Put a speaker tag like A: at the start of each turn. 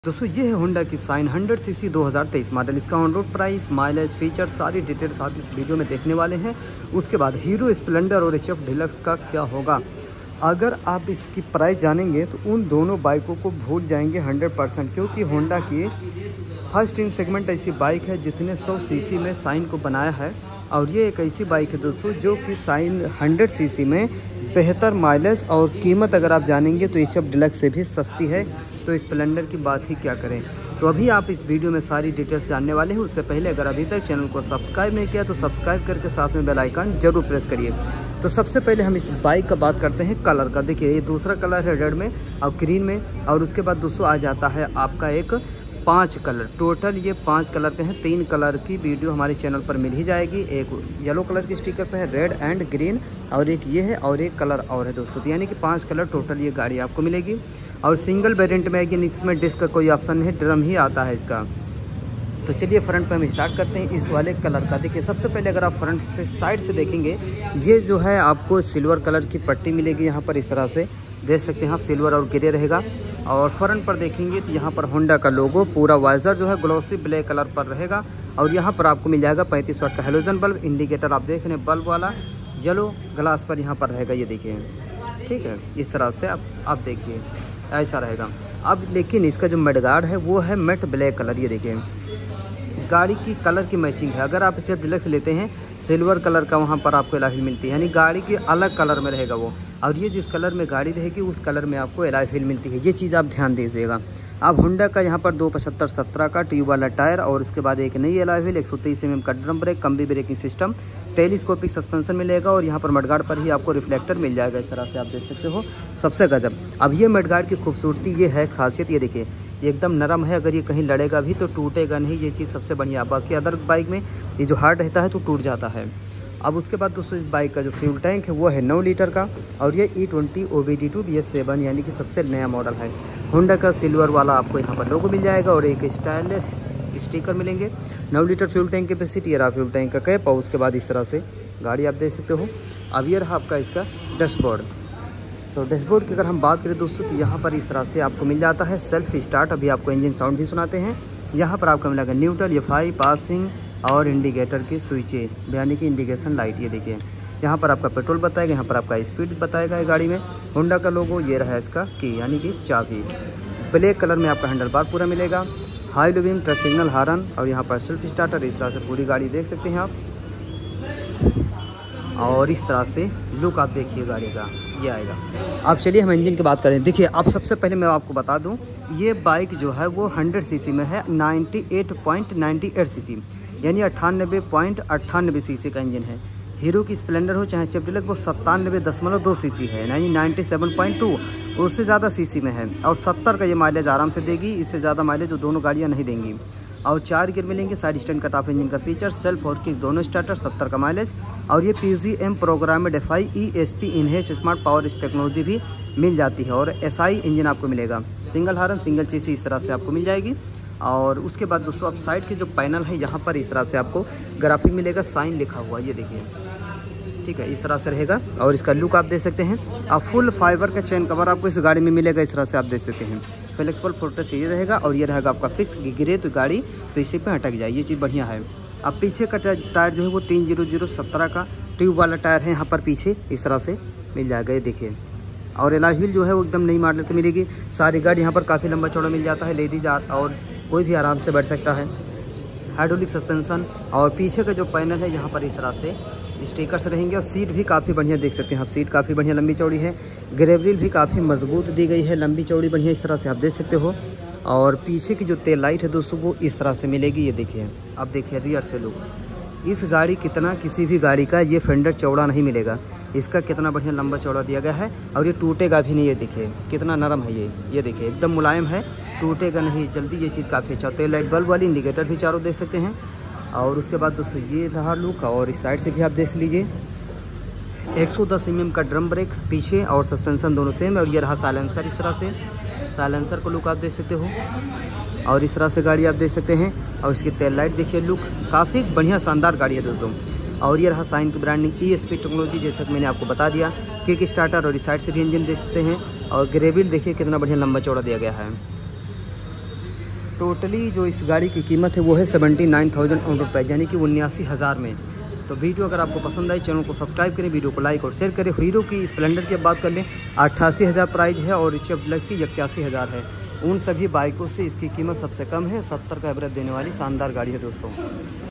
A: दोस्तों ये है होंडा की साइन 100 सीसी 2023 मॉडल। इसका on road price, mileage, feature सारी डिटेल्स आप इस वीडियो में देखने वाले हैं। उसके बाद हीरो स्प्लेंडर और एचएफ डिलक्स का क्या होगा। अगर आप इसकी प्राइस जानेंगे तो उन दोनों बाइकों को भूल जाएंगे 100%, क्योंकि होंडा की फर्स्ट इन सेगमेंट ऐसी बाइक है जिसने 100 सीसी में साइन को बनाया है। और ये एक ऐसी बाइक है दोस्तों जो कि साइन 100 सीसी में बेहतर माइलेज और कीमत अगर आप जानेंगे तो एचएफ डिलक्स से भी सस्ती है। तो स्प्लेंडर की बात ही क्या करें। तो अभी आप इस वीडियो में सारी डिटेल्स जानने वाले हैं। उससे पहले अगर अभी तक चैनल को सब्सक्राइब नहीं किया तो सब्सक्राइब करके साथ में बेल आइकन जरूर प्रेस करिए। तो सबसे पहले हम इस बाइक का बात करते हैं कलर का। देखिए ये दूसरा कलर है रेड में और ग्रीन में, और उसके बाद दोस्तों आ जाता है आपका एक 5 कलर। टोटल ये 5 कलर के हैं। 3 कलर की वीडियो हमारे चैनल पर मिल ही जाएगी। एक येलो कलर की स्टिकर पे है, रेड एंड ग्रीन, और एक ये है और एक कलर और है दोस्तों। तो यानी कि 5 कलर टोटल ये गाड़ी आपको मिलेगी। और सिंगल वेरिएंट में आएगी, इसमें डिस्क का कोई ऑप्शन नहीं, ड्रम ही आता है इसका। तो चलिए फ्रंट पे हम स्टार्ट करते हैं इस वाले कलर का। देखिए सबसे पहले अगर आप फ्रंट से साइड से देखेंगे, ये जो है आपको सिल्वर कलर की पट्टी मिलेगी यहाँ पर। इस तरह से देख सकते हैं आप, सिल्वर और ग्रे रहेगा। और फ्रंट पर देखेंगे तो यहाँ पर होंडा का लोगो, पूरा वाइजर जो है ग्लॉसी ब्लैक कलर पर रहेगा। और यहाँ पर आपको मिल जाएगा 35 वाट का हेलोजन बल्ब। इंडिकेटर आप देख रहे हैं बल्ब वाला येलो ग्लास पर यहाँ पर रहेगा, ये देखिए। ठीक है, इस तरह से आप देखिए ऐसा रहेगा। अब लेकिन इसका जो मडगार्ड है वो है मेट ब्लैक कलर। ये देखिए गाड़ी की कलर की मैचिंग है। अगर आप एचएफ डिलक्स लेते हैं सिल्वर कलर का वहाँ पर आपको एलॉय व्हील मिलती है, यानी गाड़ी की अलग कलर में रहेगा वो। और ये जिस कलर में गाड़ी रहेगी उस कलर में आपको एलॉय व्हील मिलती है। ये चीज़ आप ध्यान दीजिएगा। अब होंडा का यहाँ पर 275/17 का ट्यूब वाला टायर, और उसके बाद एक नई एलॉय व्हील, 130 mm का drum brake, combi braking system, telescopic suspension मिलेगा। और यहाँ पर मडगार्ड पर ही आपको रिफ्लेक्टर मिल जाएगा। इस तरह से आप देख सकते हो, सबसे गजब। अब ये मडगार्ड की खूबसूरती ये है, खासियत ये देखिए, एकदम नरम है। अगर ये कहीं लड़ेगा भी तो टूटेगा नहीं, ये चीज़ सबसे बढ़िया। बाकी अदर बाइक में ये जो हार्ड रहता है तो टूट जाता है। अब उसके बाद दोस्तों इस बाइक का जो फ्यूल टैंक है वो है 9 लीटर का, और ये E20 OBD2 BS7 यानी कि सबसे नया मॉडल है। होंडा का सिल्वर वाला आपको यहाँ पर लोगो मिल जाएगा और एक स्टाइलिश स्टिकर मिलेंगे। 9 लीटर फ्यूल टैंक कैपेसिटी, ये रहा फ्यूल टैंक का कैप। और उसके बाद इस तरह से गाड़ी आप देख सकते हो। अब ये रहा आपका इसका डैशबोर्ड। तो डैशबोर्ड की अगर हम बात करें दोस्तों तो यहाँ पर इस तरह से आपको मिल जाता है सेल्फ स्टार्ट। अभी आपको इंजन साउंड भी सुनाते हैं। यहाँ पर आपको मिलेगा न्यूट्रल, एफआई, पासिंग और इंडिकेटर की स्विचें, यानी कि इंडिकेशन लाइट। ये देखिए यहाँ पर आपका पेट्रोल बताएगा, यहाँ पर आपका स्पीड बताएगा गाड़ी में। होंडा का लोगो, ये रहा इसका की यानी कि चाबी। ब्लैक कलर में आपका हैंडल बार पूरा मिलेगा। High low beam, touch signal, horn, और यहाँ पर सेल्फ स्टार्टर। इस तरह से पूरी गाड़ी देख सकते हैं आप। और इस तरह से लुक आप देखिए गाड़ी का ये आएगा। अब चलिए हम इंजन की बात करें। देखिए अब सबसे पहले मैं आपको बता दूं, ये बाइक जो है वो 100 सीसी में है, 98.98 सीसी, यानी 98.98 सीसी का इंजन है। हीरो की स्प्लेंडर हो चाहे एचएफ डिलक्स, वो 97.2 सीसी है, यानी 97.2, उससे ज़्यादा सीसी में है। और 70 का ये माइलेज आराम से देगी। इससे ज़्यादा माइलेज वो दोनों गाड़ियाँ नहीं देंगी। और 4 गियर मिलेंगे, side stand cut off engine का फीचर, सेल्फ और किक दोनों स्टार्टर, 70 का माइलेज। और ये PGM प्रोग्राम में डेफाई ESP enhance smart power technology भी मिल जाती है। और SI इंजन आपको मिलेगा, सिंगल हारन, सिंगल चेसी, इस तरह से आपको मिल जाएगी। और उसके बाद दोस्तों आप साइड के जो पैनल है यहाँ पर इस तरह से आपको ग्राफिक मिलेगा, साइन लिखा हुआ, ये देखिए। ठीक है, इस तरह से रहेगा। और इसका लुक आप देख सकते हैं। अब फुल फाइबर का चेन कवर आपको इस गाड़ी में मिलेगा, इस तरह से आप देख सकते हैं। फ्लेक्सिबल फोटो ये रहेगा, और ये रहेगा आपका फिक्स, गिरे तो गाड़ी तो इसी पे अटक जाए, ये चीज़ बढ़िया है। अब पीछे का टायर जो है वो 300/17 का ट्यूब वाला टायर है, यहाँ पर पीछे इस तरह से मिल जाएगा, ये देखिए। और एलॉय व्हील जो है वो एकदम नई मॉडल की मिलेगी। सारी गाड़ी यहाँ पर काफ़ी लंबा चौड़ा मिल जाता है, लेडीज और कोई भी आराम से बैठ सकता है। हाइड्रोलिक सस्पेंशन, और पीछे का जो पैनल है यहाँ पर इस तरह से स्टिकर्स रहेंगे। और सीट भी काफ़ी बढ़िया देख सकते हैं आप, सीट काफ़ी बढ़िया लंबी चौड़ी है। ग्रेवल भी काफ़ी मजबूत दी गई है, लंबी चौड़ी बढ़िया, इस तरह से आप देख सकते हो। और पीछे की जो टेल लाइट है दोस्तों वो इस तरह से मिलेगी, ये देखिए। अब देखिए रियर से लुक, इस गाड़ी कितना किसी भी गाड़ी का ये फेंडर चौड़ा नहीं मिलेगा। इसका कितना बढ़िया लंबा चौड़ा दिया गया है, और ये टूटेगा भी नहीं। ये देखिए कितना नरम है ये देखिए एकदम मुलायम है, टूटेगा नहीं जल्दी। ये चीज़ काफ़ी अच्छा। तेल लाइट बल्ब वाली, इंडिकेटर भी चारों देख सकते हैं। और उसके बाद दोस्तों ये रहा लुक, और इस साइड से भी आप देख लीजिए। 110 mm का ड्रम ब्रेक पीछे, और सस्पेंशन दोनों सेम है। और ये रहा साइलेंसर, इस तरह से साइलेंसर को लुक आप देख सकते हो। और इस तरह से गाड़ी आप देख सकते हैं। और इसकी तेल लाइट देखिए, लुक काफ़ी बढ़िया शानदार गाड़ी है दोस्तों। और ये रहा साइन की ब्रांडिंग, ESP टेक्नोलॉजी, जैसा कि मैंने आपको बता दिया। किक स्टार्टर, और इस साइड से भी इंजन देख सकते हैं। और ग्रेविल देखिए कितना बढ़िया लंबा चौड़ा दिया गया है। टोटली जो इस गाड़ी की कीमत है वो है 79,000 ऑन रोड प्राइस, यानी कि 79,000 में। तो वीडियो अगर आपको पसंद आई, चैनल को सब्सक्राइब करें, वीडियो को लाइक और शेयर करें। हीरो की स्प्लेंडर की बात कर लें 88,000 प्राइस है और स्विफ्ट डिलक्स की 81,000 है। उन सभी बाइकों से इसकी कीमत सबसे कम है। 70 का एवरेज देने वाली शानदार गाड़ी है दोस्तों।